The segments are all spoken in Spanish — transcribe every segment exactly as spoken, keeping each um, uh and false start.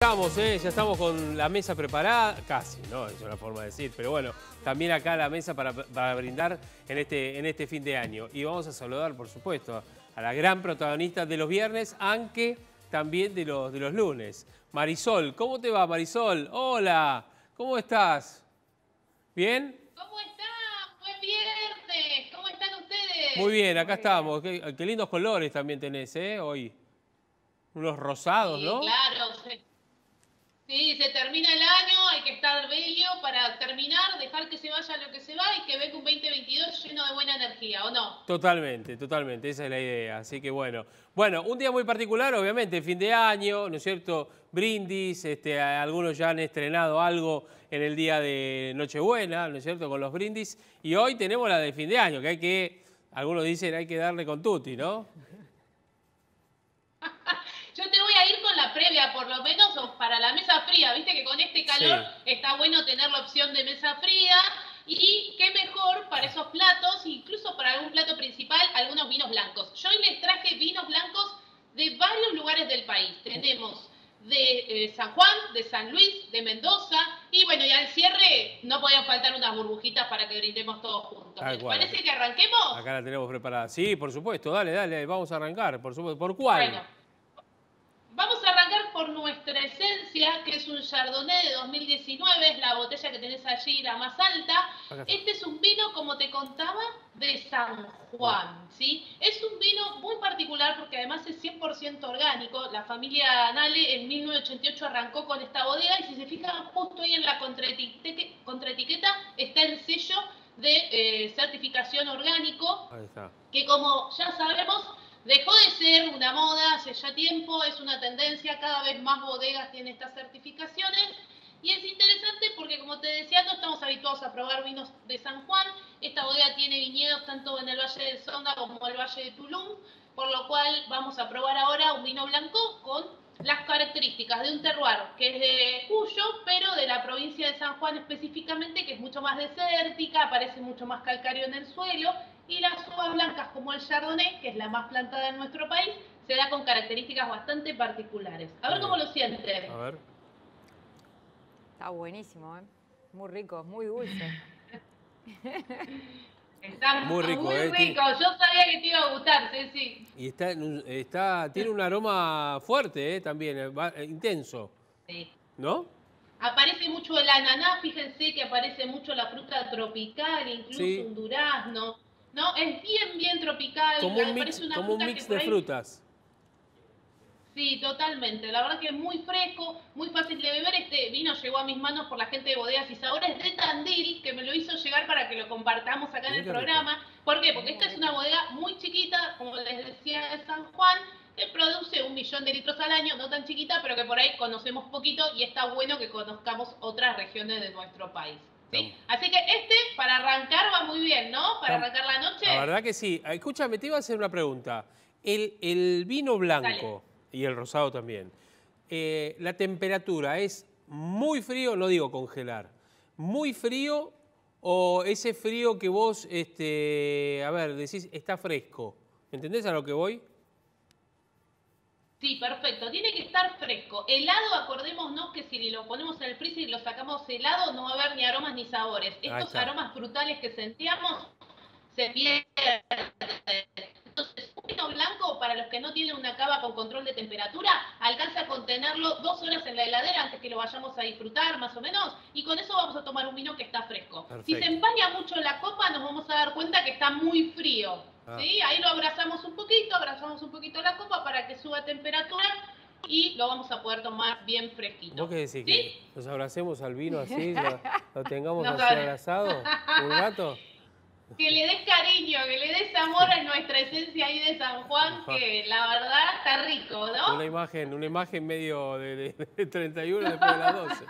Estamos, ¿eh? Ya estamos con la mesa preparada, casi, ¿no? Es una forma de decir, pero bueno, también acá la mesa para, para brindar en este, en este fin de año. Y vamos a saludar, por supuesto, a la gran protagonista de los viernes, aunque también de los, de los lunes. Marisol, ¿cómo te va, Marisol? Hola, ¿cómo estás? ¿Bien? ¿Cómo están? Buen viernes. ¿Cómo están ustedes? Muy bien, acá estamos. Qué, qué lindos colores también tenés, ¿eh? Hoy. Unos rosados, Sí, ¿no? claro. Se- Sí, se termina el año, hay que estar bello para terminar, dejar que se vaya lo que se va y que venga un veinte veintidós lleno de buena energía, ¿o no? Totalmente, totalmente, esa es la idea. Así que bueno, bueno, un día muy particular, obviamente, fin de año, ¿no es cierto? Brindis, este, algunos ya han estrenado algo en el día de Nochebuena, ¿no es cierto? Con los brindis. Y hoy tenemos la de fin de año, que hay que, algunos dicen, hay que darle con tutti, ¿no? Yo te voy a ir con la previa, por lo menos, o para la mesa fría. Viste que con este calor Sí. está bueno tener la opción de mesa fría. Y qué mejor para esos platos, incluso para algún plato principal, algunos vinos blancos. Yo hoy les traje vinos blancos de varios lugares del país. Tenemos de eh, San Juan, de San Luis, de Mendoza. Y bueno, y al cierre no podían faltar unas burbujitas para que brindemos todos juntos. Tal ¿Les cual. parece que arranquemos? Acá la tenemos preparada. Sí, por supuesto, dale, dale, vamos a arrancar, por supuesto. ¿Por cuál? Bueno, vamos a arrancar por nuestra esencia, que es un Chardonnay de dos mil diecinueve, es la botella que tenés allí, la más alta. Acá está. Este es un vino, como te contaba, de San Bueno, Juan, ¿sí? Es un vino muy particular porque además es cien por ciento orgánico. La familia Nale en mil novecientos ochenta y ocho arrancó con esta bodega y si se fijan justo ahí en la contraetiqueta, contraetiqueta está el sello de eh, certificación orgánico, ahí está. que como ya sabemos, dejó de ser una moda hace ya tiempo, es una tendencia, cada vez más bodegas tienen estas certificaciones. Y es interesante porque, como te decía, no estamos habituados a probar vinos de San Juan. Esta bodega tiene viñedos tanto en el Valle del Sonda como en el Valle de Tulum, por lo cual vamos a probar ahora un vino blanco con las características de un terroir que es de Cuyo, pero de la provincia de San Juan específicamente, que es mucho más desértica, aparece mucho más calcáreo en el suelo, y las uvas blancas como el Chardonnay, que es la más plantada en nuestro país, se da con características bastante particulares. A ver Muy cómo bien. lo sienten. A ver. Está buenísimo, ¿eh? Muy rico, muy dulce. Está Muy rico, muy ¿eh? rico, yo sabía que te iba a gustar, Ceci. Y está, en un- está, tiene un aroma fuerte, ¿eh? También, eh, va- eh, intenso, Sí. ¿no? Aparece mucho el ananá, fíjense que aparece mucho la fruta tropical, incluso Sí, un durazno, ¿no? Es bien, bien tropical, como un mix, parece una como un fruta que mix por de ahí... frutas. Sí, totalmente. La verdad que es muy fresco, muy fácil de beber. Este vino llegó a mis manos por la gente de Bodegas y Sabores de Tandil, que me lo hizo llegar para que lo compartamos acá en Mirá el qué rico. programa. ¿Por qué? Porque Muy esta es rico. una bodega muy chiquita, como les decía, de San Juan, que produce un millón de litros al año, no tan chiquita, pero que por ahí conocemos poquito y está bueno que conozcamos otras regiones de nuestro país. ¿Sí? Estamos- Así que este, para arrancar, va muy bien, ¿no? Para estamos- arrancar la noche. La verdad que sí. Escúchame, te iba a hacer una pregunta. El, el vino Dale. blanco y el rosado también, eh, la temperatura es muy frío, no digo congelar, muy frío o ese frío que vos, este, a ver, decís, está fresco. ¿Entendés a lo que voy? Sí, perfecto. Tiene que estar fresco. Helado, acordémonos que si lo ponemos en el freezer y lo sacamos helado, no va a haber ni aromas ni sabores. Ahí Estos está. aromas frutales que sentíamos se pierden. Entonces, un vino blanco, para los que no tienen una cava con control de temperatura, alcanza a contenerlo dos horas en la heladera antes que lo vayamos a disfrutar, más o menos, y con eso vamos a tomar un vino que está fresco. Si se Perfecto. empaña mucho la copa, nos vamos a dar cuenta que está muy frío. Ah. ¿Sí? Ahí lo abrazamos un poquito, abrazamos un poquito la copa para que suba temperatura y lo vamos a poder tomar bien fresquito. ¿Vos qué decís? ¿Sí? ¿Que nos abracemos al vino así? ¿Lo, lo tengamos Nos así abra- abrazado un rato? Que le des cariño, que le des amor a nuestra esencia ahí de San Juan, que la verdad está rico, ¿no? Una imagen, una imagen medio de, de- de treinta y uno después de las doce.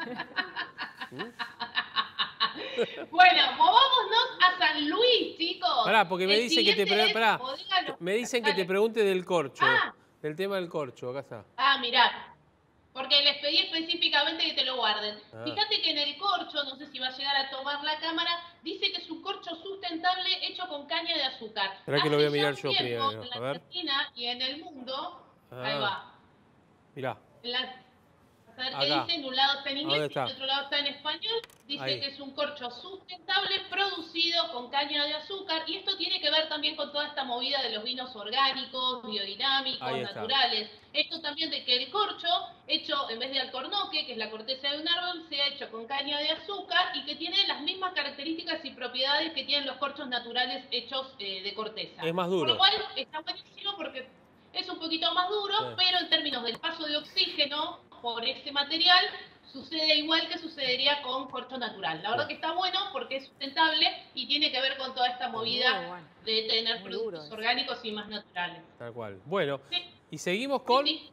Bueno, movámonos a San Luis, chicos. Pará, porque me El dicen que te siguiente pre- es pará, Bodega Los- me dicen que te Dale. pregunte del corcho, Ah. del tema del corcho, acá está. Ah, mirá. Porque les pedí específicamente que te lo guarden. Ah. Fíjate que en el corcho, no sé si va a llegar a tomar la cámara, dice que es un corcho sustentable hecho con caña de azúcar. Esperá que lo voy a Hace ya mirar un yo tiempo, primero, en la a ver. Argentina y en el mundo, Ah. ahí va. Mirá, En la- A ver qué Acá. dice, en un lado está en ¿Dónde inglés y está? en otro lado está en español. Dice Ahí. que es un corcho sustentable producido con caña de azúcar y esto tiene que ver también con toda esta movida de los vinos orgánicos, biodinámicos, Ahí está. naturales. Esto también de que el corcho, hecho en vez de alcornoque, que es la corteza de un árbol, sea hecho con caña de azúcar y que tiene las mismas características y propiedades que tienen los corchos naturales hechos eh, de corteza. Es más Por duro. lo cual está buenísimo porque es un poquito más duro, Sí. pero en términos del paso de oxígeno por este material, sucede igual que sucedería con corcho natural. La verdad que está bueno porque es sustentable y tiene que ver con toda esta movida Muy bueno. de tener Muy productos duro eso. orgánicos y más naturales. Tal cual. Bueno, Sí, y seguimos sí, con... sí.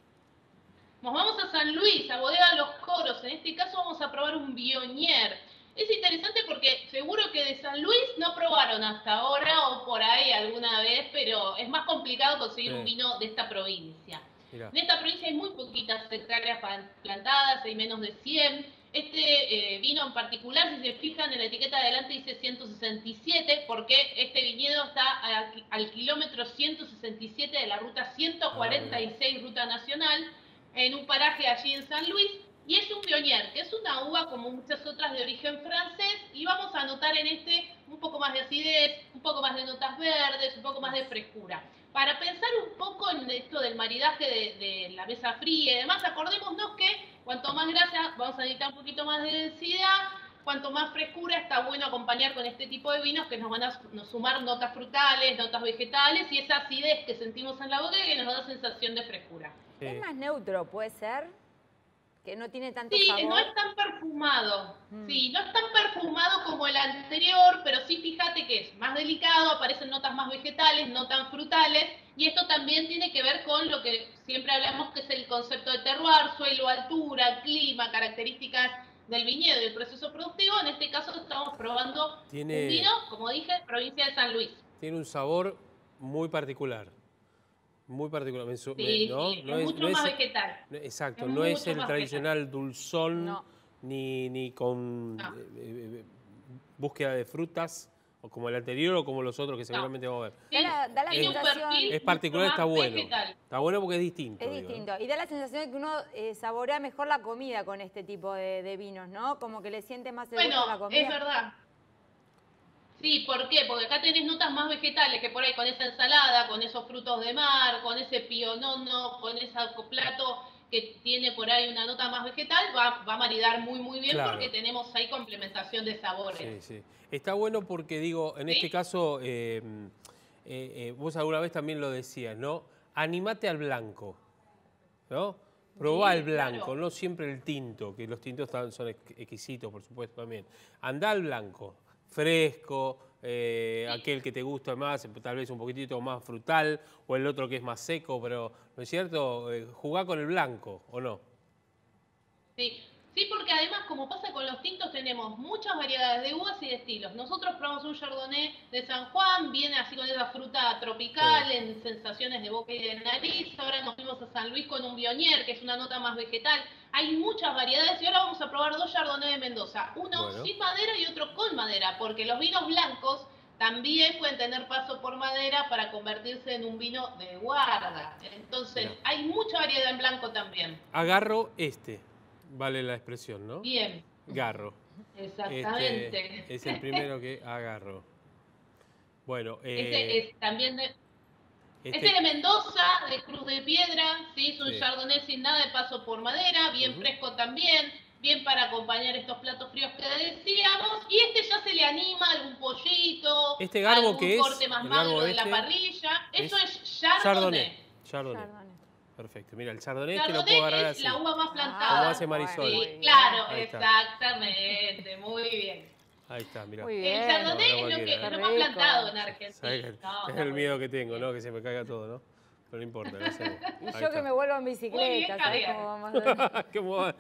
Nos vamos a San Luis, a Bodega Los Coros. En este caso vamos a probar un Bionier. Es interesante porque seguro que de San Luis no probaron hasta ahora o por ahí alguna vez, pero es más complicado conseguir Sí. un vino de esta provincia. Mirá. En esta provincia hay muy poquitas hectáreas plantadas, hay menos de cien. Este eh, vino en particular, si se fijan en la etiqueta de adelante dice ciento sesenta y siete, porque este viñedo está a- al kilómetro ciento sesenta y siete de la ruta ciento cuarenta y seis, ruta nacional, en un paraje allí en San Luis, y es un Bionier, que es una uva como muchas otras de origen francés, y vamos a notar en este un poco más de acidez, un poco más de notas verdes, un poco más de frescura. Para pensar un poco en esto del maridaje de, de la mesa fría y demás, acordémonos que cuanto más grasa vamos a necesitar un poquito más de densidad, cuanto más frescura está bueno acompañar con este tipo de vinos que nos van a nos sumar notas frutales, notas vegetales y esa acidez que sentimos en la boca que nos da sensación de frescura. Sí. Es más neutro, puede ser, que no tiene tanto Sí, sabor. no es tan perfumado. Mm. Sí, no es tan perfumado como el anterior, pero sí fíjate que es más delicado, aparecen notas más vegetales, no tan frutales, y esto también tiene que ver con lo que siempre hablamos que es el concepto de terroir, suelo, altura, clima, características del viñedo y el proceso productivo. En este caso estamos probando Tiene- un vino, como dije, provincia de San Luis. Tiene un sabor muy particular. Muy particular. Me su- me- Sí, ¿no? sí, No es es- mucho no más es- vegetal. no- Exacto, Es no es mucho el más tradicional dulzón, No. ni, ni con No. eh, eh, búsqueda de frutas, o como el anterior o como los otros que seguramente vamos a ver. Da la- da la Tiene un sensación- perfil Es particular, mucho está más bueno. vegetal. Está bueno porque es distinto. Es digo, ¿no? distinto. Y da la sensación de que uno eh, saborea mejor la comida con este tipo de, de vinos, ¿no? Como que le siente más el gusto a la Bueno, comida. es verdad. Sí, ¿por qué? Porque acá tenés notas más vegetales que por ahí con esa ensalada, con esos frutos de mar, con ese pionono, con ese plato que tiene por ahí una nota más vegetal, va, va a maridar muy muy bien Claro. porque tenemos ahí complementación de sabores. Sí, sí. Está bueno porque, digo, en ¿Sí? este caso, eh, eh, eh, vos alguna vez también lo decías, ¿no? Animate al blanco, ¿no? Probá Sí, el blanco, claro. no siempre el tinto, que los tintos tan- son ex- exquisitos, por supuesto, también. Andá al blanco, fresco, eh, aquel que te gusta más, tal vez un poquitito más frutal, o el otro que es más seco, pero, ¿no es cierto? Eh, jugá con el blanco, ¿o no? Sí. Sí, porque además, como pasa con los tintos, tenemos muchas variedades de uvas y de estilos. Nosotros probamos un Chardonnay de San Juan, viene así con esa fruta tropical, Sí. en sensaciones de boca y de nariz. Ahora nos fuimos a San Luis con un Bionier, que es una nota más vegetal. Hay muchas variedades y ahora vamos a probar dos Chardonnay de Mendoza. Uno Bueno. sin madera y otro con madera, porque los vinos blancos también pueden tener paso por madera para convertirse en un vino de guarda. Entonces, Mirá. hay mucha variedad en blanco también. Agarro este, vale la expresión, ¿no? Bien, Garro. exactamente. Este, es el primero que agarro. Bueno, Este eh, es también de, este- este de Mendoza, de Cruz de Piedra, ¿sí? Es un Sí. Chardonnay sin nada de paso por madera, bien Ujú. fresco también, bien para acompañar estos platos fríos que decíamos. Y este ya se le anima algún pollito, ¿Este garbo algún qué es? corte más ¿El magro garbo de la este? parrilla. Eso Es es Chardonnay. Chardonnay. Chardonnay. Chardonnay. Perfecto. Mira, el Chardonnay este lo puedo Chardonnay agarrar es así. la uva más Ah, plantada. Como hace Marisol. muy Sí, bien. claro, Ahí está. exactamente, muy bien. Ahí está, mira. Muy El bien. Chardonnay No, no es lo, que, cualquiera, es lo ¿eh? más Qué plantado rico. en ¿Sabes Argentina. qué? No, Es no, el muy miedo bien. que tengo, ¿no? Que se me caiga todo, ¿no? Pero no importa, lo hacemos. Y Ahí yo está. que me vuelvo en bicicleta, bien, ¿sabes Javier. cómo vamos a hacer? ¿Cómo va?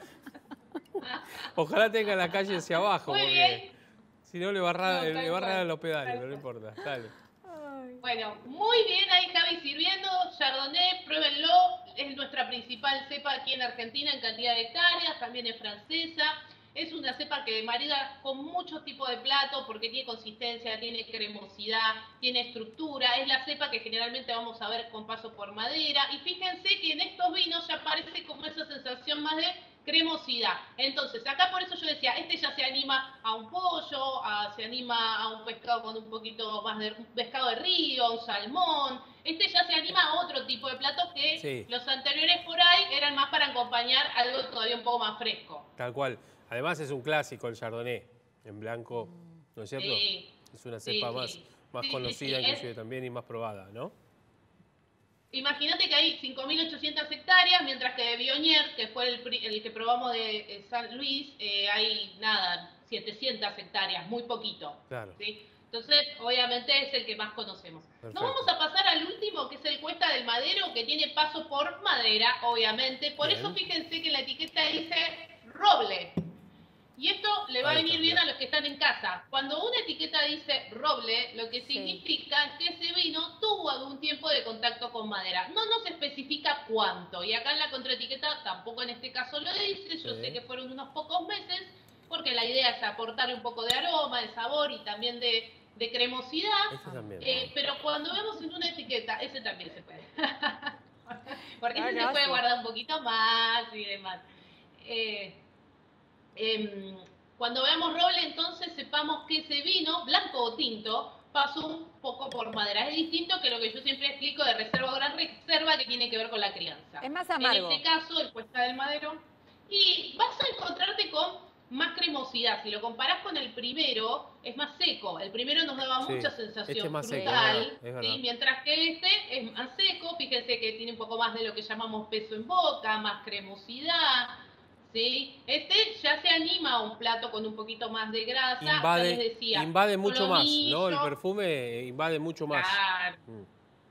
Ojalá tenga la calle hacia abajo, Muy porque bien. si no le barra, No, tal le barra cual, los pedales, tal pero no importa. Dale. Bueno, muy bien ahí Javi sirviendo, Chardonnay, pruébenlo, es nuestra principal cepa aquí en Argentina en cantidad de hectáreas, también es francesa, es una cepa que marida con muchos tipos de platos porque tiene consistencia, tiene cremosidad, tiene estructura, es la cepa que generalmente vamos a ver con paso por madera y fíjense que en estos vinos ya aparece como esa sensación más de cremosidad. Entonces, acá por eso yo decía, este ya se anima a un pollo, a, se anima a un pescado con un poquito más de un pescado de río, un salmón. Este ya se anima a otro tipo de platos que Sí. los anteriores por ahí eran más para acompañar algo todavía un poco más fresco. Tal cual. Además es un clásico el Chardonnay, en blanco, ¿no es cierto? Sí. Es una Sí, cepa sí. más, más Sí, sí, conocida sí, inclusive es- también y más probada, ¿no? Imagínate que hay cinco mil ochocientas hectáreas, mientras que de Bionier, que fue el, pri- el que probamos de eh, San Luis, eh, hay nada, setecientas hectáreas, muy poquito. Claro. ¿Sí? Entonces, obviamente es el que más conocemos. Perfecto. Nos vamos a pasar al último, que es el Cuesta del Madero, que tiene paso por madera, obviamente. Por Bien. eso fíjense que en la etiqueta dice roble. Y esto le va Ahí a venir está, bien bien. a los que están en casa. Cuando una etiqueta dice roble, lo que Sí. significa es que ese vino tuvo algún tiempo de contacto con madera. No nos especifica cuánto. Y acá en la contraetiqueta tampoco en este caso lo dice. Yo Sí. sé que fueron unos pocos meses, porque la idea es aportarle un poco de aroma, de sabor y también de, de cremosidad. Este también. Eh, pero cuando vemos en una etiqueta, ese también se puede. Porque ese No, se no, puede sí. guardar un poquito más y demás. Eh, em, cuando veamos roble, entonces sepamos que ese vino, blanco o tinto, pasó un poco por madera. Es distinto que lo que yo siempre explico de reserva o gran reserva, que tiene que ver con la crianza. Es más amargo. En este caso, el Cuesta del Madero. Y vas a encontrarte con más cremosidad. Si lo comparás con el primero, es más seco. El primero nos daba Sí, mucha sensación este es más seco, frutal, es verdad, es verdad. ¿sí? Mientras que este es más seco. Fíjense que tiene un poco más de lo que llamamos peso en boca, más cremosidad. ¿Sí? Este ya se anima a un plato con un poquito más de grasa. Ya les Invade, decía, invade mucho más, ¿no? El solomillo. perfume invade mucho más. Claro, Mm.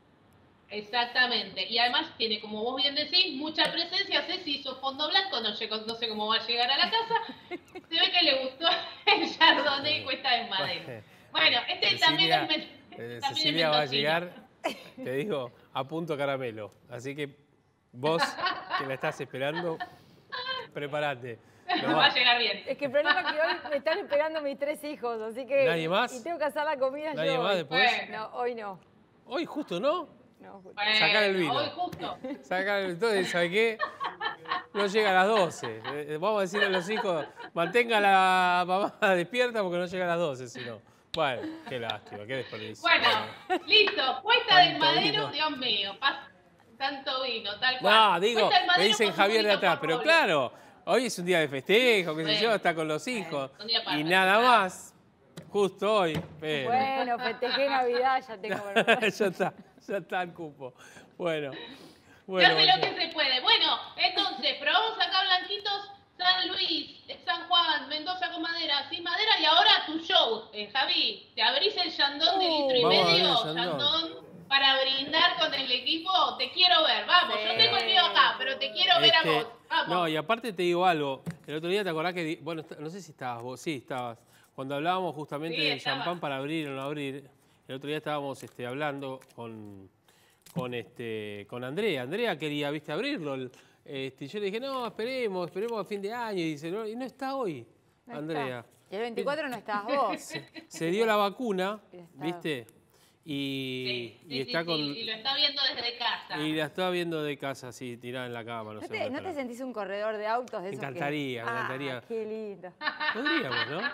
exactamente. Y además tiene, como vos bien decís, mucha presencia. Ceci hizo fondo blanco, no, llegó- no sé cómo va a llegar a la casa. Se ve que le gustó el Chardonnay Cuesta de Madero. Bueno, este también Cecilia, es, men- eh, también es Cecilia va a mendocino. llegar, te digo, a punto caramelo. Así que vos, que la estás esperando, prepárate. No Va va- a llegar bien. Es que el problema es que hoy me están esperando mis tres hijos, así que... ¿Nadie más? Y tengo que hacer la comida ¿Nadie yo. más hoy. después? Bueno. No, hoy no. Hoy justo, ¿no? No, justo. Bueno, Sacar el vino. Hoy justo. Saca, entonces, ¿sabes qué? No llega a las doce. Eh, Vamos a decirle a los hijos, mantenga a la mamá despierta porque no llega a las doce, si no. Bueno, qué lástima, qué desperdicio. Bueno, listo. Cuesta del Tanto Madero, vino. Dios mío. pas- Tanto vino, tal cual. No, digo, Cuesta del me Madero dicen con Javier de un atrás, poquito pero por claro, hoy es un día de festejo, qué sé Bueno, yo, está con los hijos. un día para Y nada festejar. más, justo hoy. Pero Bueno, festejé Navidad, ya tengo vergüenza. ya está, ya está el cupo. Bueno, Se bueno. hace lo bueno. que se puede. Bueno, entonces, probamos acá blanquitos, San Luis, San Juan, Mendoza con madera, sin madera, y ahora tu show, eh, Javi. Te abrís el yandón de Uh, litro y vamos a abrir medio, el yandón. yandón, para brindar con el equipo. Te quiero ver, vamos. Yo Sí. tengo el mío acá, pero te quiero ver a Este, vos. Vamos. no, y aparte te digo algo. El otro día te acordás que, di- bueno, está- no sé si estabas vos, sí, estabas. Cuando hablábamos justamente Sí, del estaba. champán para abrir o no abrir, el otro día estábamos este, hablando con, con, este, con Andrea. Andrea quería, viste, abrirlo. el- Este, y yo le dije, no, esperemos, esperemos a fin de año. Y dice, no, y no está hoy, No está. Andrea. Y el veinticuatro no estabas vos. Se dio la vacuna, Y está. viste, y, Sí, y sí, está sí, con... sí, y lo está viendo desde casa. Y la estaba viendo de casa, así, tirada en la cama. No, ¿No sé te, dónde ¿No te estará. sentís un corredor de autos de Me esos que- encantaría, me Ah, encantaría. qué lindo. Podríamos, ¿no?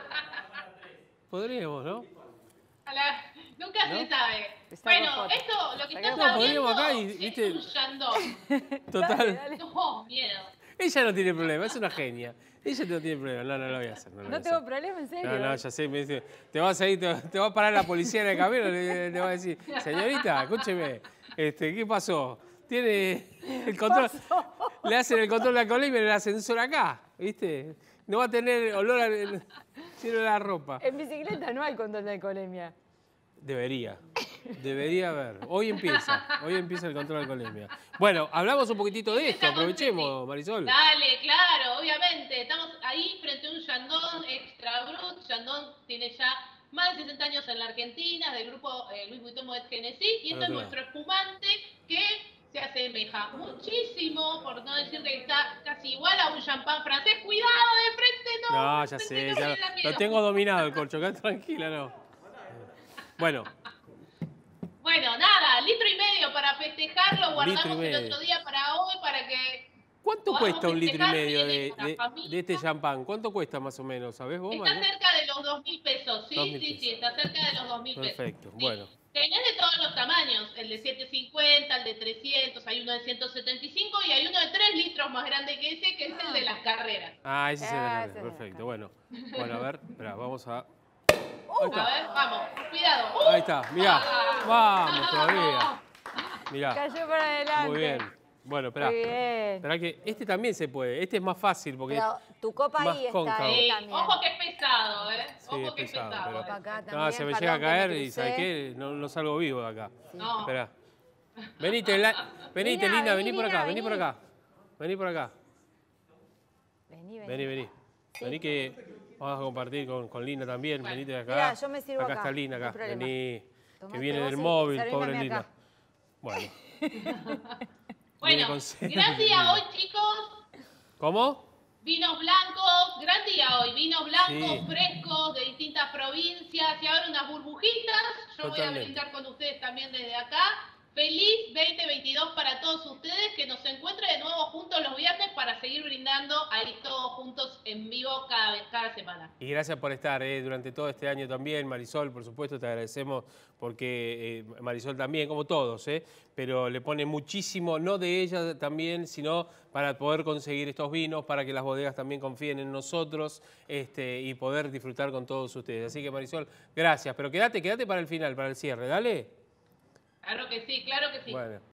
Podríamos, ¿no? A la- Nunca ¿No? se sabe. Está Bueno, rojote. esto, lo que Sacá estás foto. No, podríamos abriendo acá y, viste- es un yandón. Total. Dale, dale. No, miedo. Ella no tiene problema, es una genia. Ella no tiene problema. No, no lo voy a hacer. No, lo voy No a tengo hacer. problema, en serio. No, no, ya sé, me dice, te vas a ir, te, te va a parar la policía en el camino, le, le va a decir, señorita, escúcheme, este, ¿qué pasó? Tiene el control, le hacen el control de alcoholemia en el ascensor acá, ¿viste? No va a tener olor a sino a la ropa. En bicicleta no hay control de alcoholemia. Debería, debería haber. Hoy empieza, hoy empieza el control de alcoholemia. Bueno, hablamos un poquitito de esto, aprovechemos, Marisol. Dale, claro, obviamente. Estamos ahí frente a un Yandón Extra Brut. Yandón tiene ya más de sesenta años en la Argentina, del grupo eh, Louis Vuitton Moet Hennessy. Y esto es Claro. nuestro espumante que se asemeja muchísimo, por no decirte que está casi igual a un champán francés. ¡Cuidado de frente! No, No, ya de sé, frente no ya me da lo miedo. tengo dominado el corcho, quedate tranquila, no. Bueno, Bueno, nada, litro y medio para festejarlo. Litro y Guardamos el medio. otro día para hoy, para que ¿Cuánto podamos cuesta un litro y festejar medio bien de, en una de- familia. de este champán? ¿Cuánto cuesta más o menos? ¿Sabés vos, Está María? cerca de los dos mil pesos, sí, Dos mil sí, pesos. sí, está cerca de los dos mil pesos. Perfecto, Sí. bueno. Tenés de todos los tamaños, el de setecientos cincuenta, el de trescientos, hay uno de ciento setenta y cinco y hay uno de tres litros más grande que ese, que es el de las carreras. Ah, ese es el de Ah, la ese es de la perfecto. Bueno, bueno, a ver, espera, vamos a... Ahí A está, ver, vamos, cuidado. ahí está, mirá. Vamos todavía. Mirá, Cayó para adelante. muy bien. Bueno, espera. Muy bien. Espera que este también se puede. Este es más fácil porque... Pero tu copa más ahí está, cóncavo. eh, Sí, también. ojo que es pesado, ¿eh? Sí, Ojo es que es pesado, pesado. pero- ¿eh? Acá No, también, se me perdón llega a que caer me y ¿sabes crucé. qué? No, no salgo vivo de acá. No. Espera. Venite, la- venite, Lina, Lina, vení, vení por Lina, acá, vení por vení. acá. Vení por acá. Vení, vení. Vení, vení. Vení que vamos a compartir con, con Lina también. Venite de acá. Mirá, yo me sirvo acá. acá, está Lina, no hay acá. problema. Vení. Tomate Que viene vos del y móvil, servíme pobre a mí Lina. acá. Bueno. Bueno, Viene con cena, gran día Lina. hoy, chicos. ¿Cómo? Vinos blancos, gran día hoy. Vinos blancos, Sí. frescos, de distintas provincias. Y ahora unas burbujitas. Yo voy a Totalmente. brindar con ustedes también desde acá. Feliz veinte veintidós para todos ustedes, que nos encuentren de nuevo juntos los viernes para seguir brindando ahí todos juntos en vivo cada, vez- cada semana. Y gracias por estar eh, durante todo este año también, Marisol, por supuesto, te agradecemos porque eh, Marisol también, como todos, eh, pero le pone muchísimo, no de ella también, sino para poder conseguir estos vinos, para que las bodegas también confíen en nosotros este, y poder disfrutar con todos ustedes. Así que Marisol, gracias, pero quédate, quédate para el final, para el cierre, dale. Claro que sí, claro que sí. Bueno.